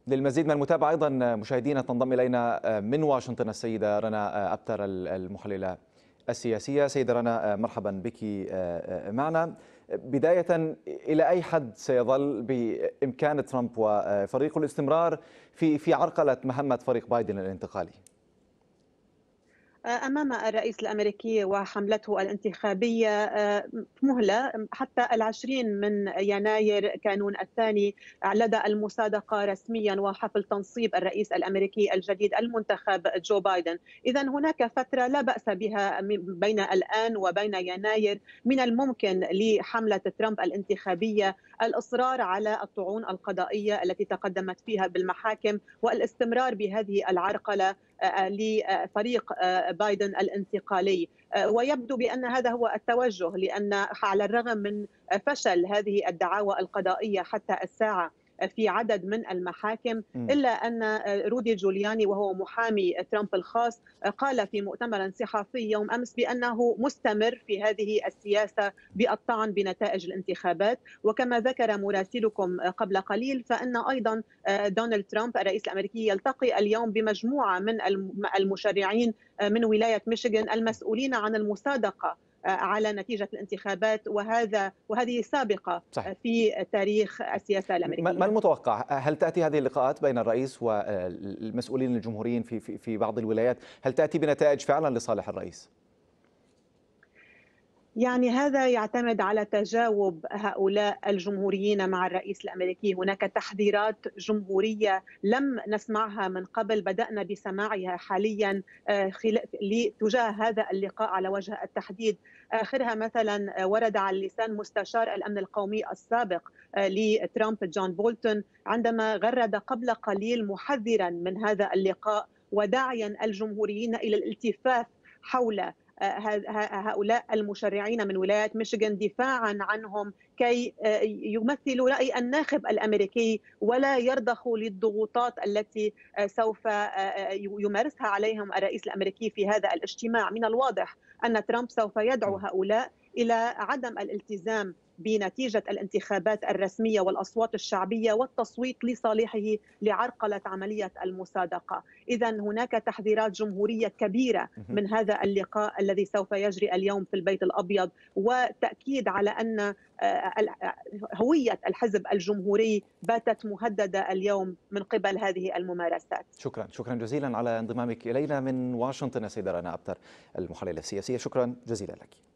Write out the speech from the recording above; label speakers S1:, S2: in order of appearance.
S1: للمزيد من المتابعة أيضا مشاهدينا تنضم إلينا من واشنطن السيدة رنا أبتر المحللة السياسية. سيدة رنا، مرحبا بك معنا. بداية، إلى أي حد سيظل بإمكان ترامب وفريقه الاستمرار في عرقلة مهمة فريق بايدن الانتقالي؟
S2: أمام الرئيس الأمريكي وحملته الانتخابية مهلة حتى 20 من يناير كانون الثاني، لدى المصادقة رسميا وحفل تنصيب الرئيس الأمريكي الجديد المنتخب جو بايدن. إذا هناك فترة لا بأس بها بين الآن وبين يناير. من الممكن لحملة ترامب الانتخابية الإصرار على الطعون القضائية التي تقدمت فيها بالمحاكم والاستمرار بهذه العرقلة لفريق بايدن الانتقالي. ويبدو بأن هذا هو التوجه، لأن على الرغم من فشل هذه الدعاوى القضائية حتى الساعة في عدد من المحاكم، إلا أن رودي جولياني وهو محامي ترامب الخاص قال في مؤتمر صحفي يوم أمس بأنه مستمر في هذه السياسة بالطعن بنتائج الانتخابات. وكما ذكر مراسلكم قبل قليل، فإن أيضا دونالد ترامب الرئيس الأمريكي يلتقي اليوم بمجموعة من المشرعين من ولاية ميشيغان المسؤولين عن المصادقة على نتيجة الانتخابات، وهذه سابقة
S1: صحيح.
S2: في تاريخ السياسة
S1: ما
S2: الأمريكية.
S1: المتوقع؟ هل تأتي هذه اللقاءات بين الرئيس والمسؤولين الجمهوريين في بعض الولايات، هل تأتي بنتائج فعلا لصالح الرئيس؟
S2: يعني هذا يعتمد على تجاوب هؤلاء الجمهوريين مع الرئيس الأمريكي. هناك تحذيرات جمهورية لم نسمعها من قبل، بدأنا بسماعها حاليا تجاه هذا اللقاء على وجه التحديد. آخرها مثلا ورد على لسان مستشار الأمن القومي السابق لترامب جون بولتون، عندما غرد قبل قليل محذرا من هذا اللقاء وداعيا الجمهوريين إلى الالتفاف حول هؤلاء المشرعين من ولاية ميشيغان دفاعا عنهم كي يمثلوا رأي الناخب الأمريكي ولا يرضخوا للضغوطات التي سوف يمارسها عليهم الرئيس الأمريكي في هذا الاجتماع. من الواضح أن ترامب سوف يدعو هؤلاء إلى عدم الالتزام بنتيجة الانتخابات الرسمية والأصوات الشعبية والتصويت لصالحه لعرقلة عملية المصادقة. إذا هناك تحذيرات جمهورية كبيرة من هذا اللقاء الذي سوف يجري اليوم في البيت الأبيض، وتأكيد على أن هوية الحزب الجمهوري باتت مهددة اليوم من قبل هذه الممارسات.
S1: شكرا جزيلا على انضمامك إلينا من واشنطن السيدة رنا أبتر المحللة السياسية. شكرا جزيلا لك.